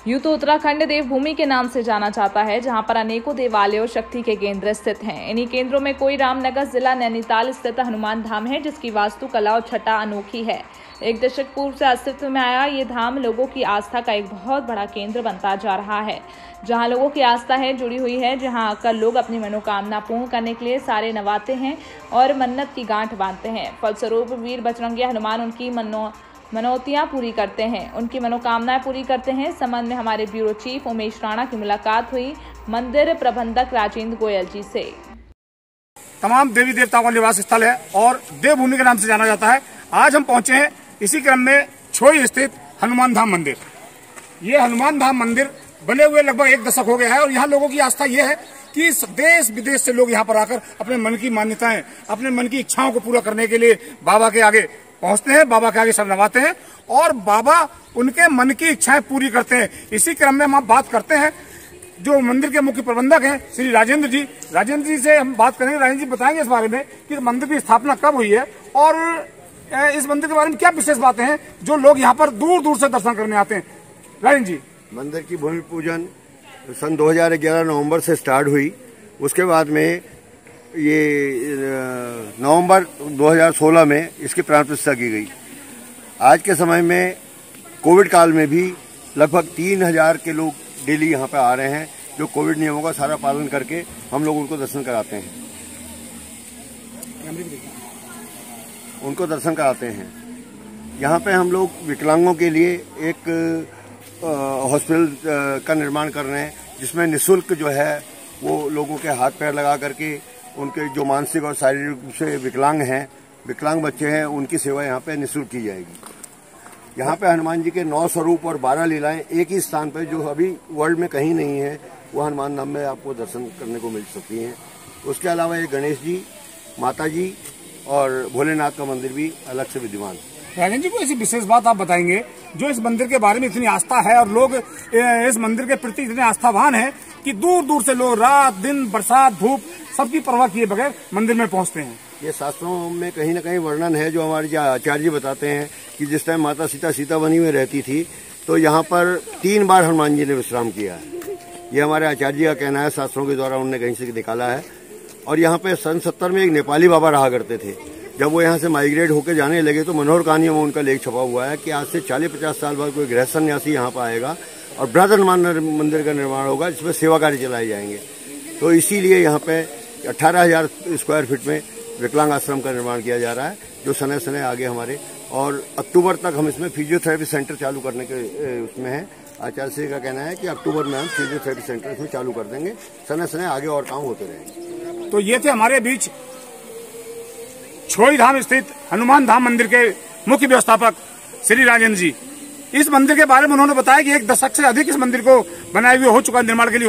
यूं तो उत्तराखंड देवभूमि के नाम से जाना जाता है, जहां पर अनेकों देवालय और शक्ति के केंद्र स्थित हैं। इन्हीं केंद्रों में कोई रामनगर जिला नैनीताल स्थित हनुमान धाम है, जिसकी वास्तुकला और छटा अनोखी है। एक दशक पूर्व से अस्तित्व में आया ये धाम लोगों की आस्था का एक बहुत बड़ा केंद्र बनता जा रहा है, जहां लोगों की आस्था है जुड़ी हुई है, जहां आकर लोग अपनी मनोकामना पूर्ण करने के लिए सारे नवाते हैं और मन्नत की गांठ बांधते हैं। फलस्वरूप वीर बजरंगी हनुमान उनकी मनौतियां पूरी करते हैं, उनकी मनोकामनाएं पूरी करते हैं। इस संबंध में हमारे ब्यूरो चीफ उमेश राणा की मुलाकात हुई मंदिर प्रबंधक राजेंद्र गोयल जी से। तमाम देवी देवताओं का निवास स्थल है और देवभूमि के नाम से जाना जाता है। आज हम पहुंचे हैं इसी क्रम में छोई स्थित हनुमान धाम मंदिर। ये हनुमान धाम मंदिर बने हुए लगभग एक दशक हो गया है और यहाँ लोगों की आस्था ये है कि देश विदेश से लोग यहाँ पर आकर अपने मन की मान्यताएं, अपने मन की इच्छाओं को पूरा करने के लिए बाबा के आगे पहुंचते हैं, बाबा के आगे सर नवाते हैं और बाबा उनके मन की इच्छाएं पूरी करते हैं। इसी क्रम में हम बात करते हैं जो मंदिर के मुख्य प्रबंधक हैं श्री राजेंद्र जी। राजेंद्र जी से हम बात करेंगे। राजेंद्र जी बताएंगे इस बारे में कि मंदिर की स्थापना कब हुई है और इस मंदिर के बारे में क्या विशेष बातें हैं जो लोग यहाँ पर दूर दूर से दर्शन करने आते हैं। राजेंद्र जी, मंदिर की भूमि पूजन सन 2011 नवंबर से स्टार्ट हुई। उसके बाद में ये नवंबर 2016 में इसकी प्राण प्रतिष्ठा की गई। आज के समय में कोविड काल में भी लगभग 3000 के लोग डेली यहाँ पे आ रहे हैं, जो कोविड नियमों का सारा पालन करके हम लोग उनको दर्शन कराते हैं। यहाँ पे हम लोग विकलांगों के लिए एक हॉस्पिटल का निर्माण कर रहे हैं, जिसमें निःशुल्क जो है वो लोगों के हाथ पैर लगा करके उनके जो मानसिक और शारीरिक रूप से विकलांग बच्चे हैं, उनकी सेवा यहाँ पे निःशुल्क की जाएगी। यहाँ पे हनुमान जी के 9 स्वरूप और 12 लीलाएं एक ही स्थान पर, जो अभी वर्ल्ड में कहीं नहीं है, वो हनुमान धाम में आपको दर्शन करने को मिल सकती हैं। उसके अलावा ये गणेश जी, माता जी और भोलेनाथ का मंदिर भी अलग से विद्यमान है। राजेंद्र जी, को ऐसी विशेष बात आप बताएंगे जो इस मंदिर के बारे में इतनी आस्था है और लोग इस मंदिर के प्रति इतने आस्थावान हैं कि दूर दूर से लोग रात दिन बरसात धूप सबकी परवाह किए बगैर मंदिर में पहुंचते हैं। ये शास्त्रों में कहीं न कहीं वर्णन है, जो हमारे आचार्य जी बताते हैं कि जिस टाइम माता सीता बनी में रहती थी, तो यहाँ पर 3 बार हनुमान जी ने विश्राम किया है। ये हमारे आचार्य जी का कहना है, शास्त्रों के द्वारा उन्होंने कहीं से निकाला है। और यहाँ पे सन 70 में एक नेपाली बाबा रहा करते थे। जब वो यहाँ से माइग्रेट होकर जाने लगे तो मनोहर कहानियों में उनका लेख छपा हुआ है कि आज से 40-50 साल बाद कोई गृह सन्यासी यहाँ पर आएगा और बृहद हनुमान मंदिर का निर्माण होगा, जिसमें सेवा कार्य चलाए जाएंगे। तो इसीलिए यहाँ पे 18,000 स्क्वायर फीट में विकलांग आश्रम का निर्माण किया जा रहा है, जो समय आगे हमारे, और अक्टूबर तक हम इसमें फिजियोथेरेपी सेंटर चालू करने के उसमें है। आचार्य श्री का कहना है कि अक्टूबर में हम फिजियोथेरेपी सेंटर इसमें चालू कर देंगे। समय आगे और काम होते रहेंगे। तो ये थे हमारे बीच छोई धाम स्थित हनुमान धाम मंदिर के मुख्य व्यवस्थापक श्री राजेंद्र जी। इस मंदिर के बारे में उन्होंने बताया कि एक दशक से अधिक इस मंदिर को बनाए हुए हो चुका निर्माण के लिए।